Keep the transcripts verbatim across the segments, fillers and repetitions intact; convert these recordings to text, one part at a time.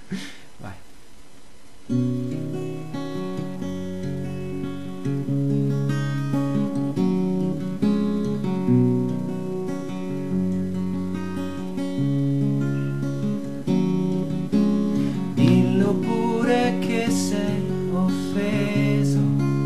Vai. Dillo pure che sei offeso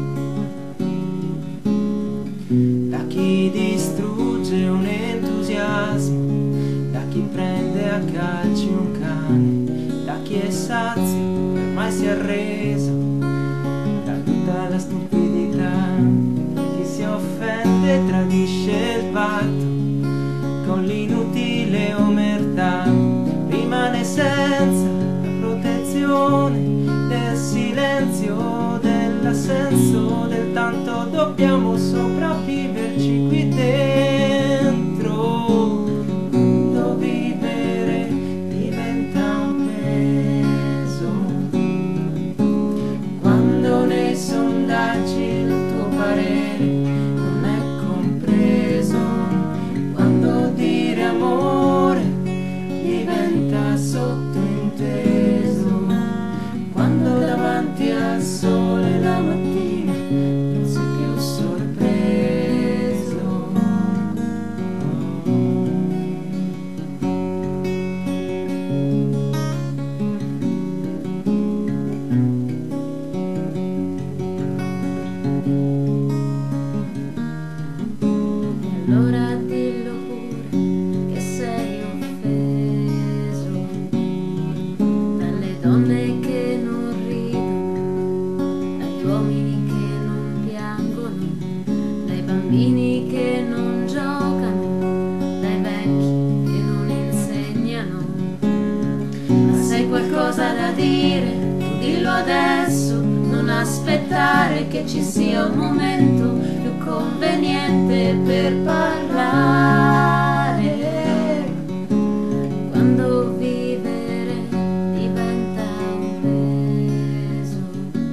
da chi distrugge un entusiasmo, da chi prende a calci un cane, da chi è sazio e ormai si è arreso, da tutta la stupidità di chi si offende e tradisce il patto con l'inutile omertà, rimane senza la protezione del silenzio, dell'assenso, del tanto dobbiamo sopravviverci qui dentro. Quando vivere diventa un peso, quando nei sondaggi il tuo parere non è compreso, quando dire amore diventa sottointeso, quando davanti al sole la mattina non sei più sorpreso. Allora dillo pure che sei offeso dalle donne che non ridono, dagli uomini che non piangono, dai bambini che non giocano, dai vecchi che non insegnano. Ma se hai qualcosa da dire, tu dillo adesso, non aspettare che ci sia un momento più conveniente per parlare. Quando vivere diventa un peso,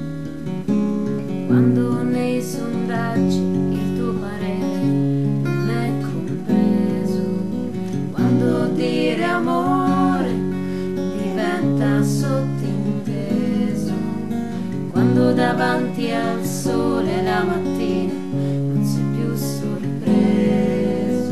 quando nei sondaggi il tuo parere non è compreso, quando dire amore diventa sottinteso, quando davanti al sole la mattina non sei più sorpreso.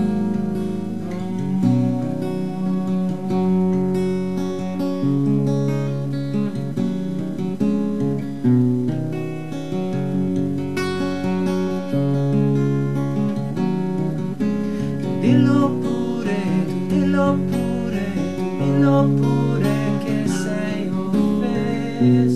Dillo pure, dillo pure, dillo pure che sei offeso.